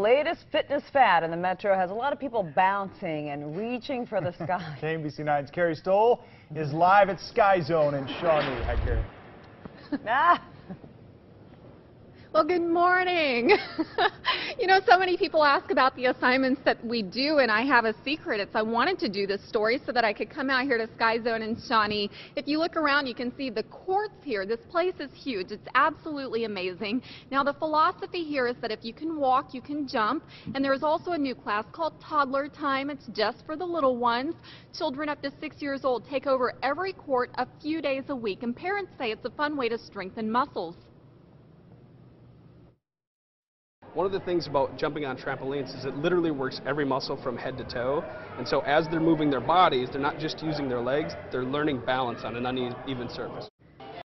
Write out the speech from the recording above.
latest fitness fad in the metro has a lot of people bouncing and reaching for the sky. KMBC 9's Carrie Stoll is live at Sky Zone in Shawnee. Hi, Carrie. Well, good morning. You know, so many people ask about the assignments that we do, and I have a secret. I wanted to do this story so that I could come out here to Sky Zone in Shawnee. If you look around, you can see the courts here. This place is huge. It's absolutely amazing. Now, the philosophy here is that if you can walk, you can jump. And there's also a new class called Toddler Time. It's just for the little ones. Children up to 6 years old take over every court a few days a week, and parents say it's a fun way to strengthen muscles. One of the things about jumping on trampolines is it literally works every muscle from head to toe. And so as they're moving their bodies, they're not just using their legs, they're learning balance on an uneven surface.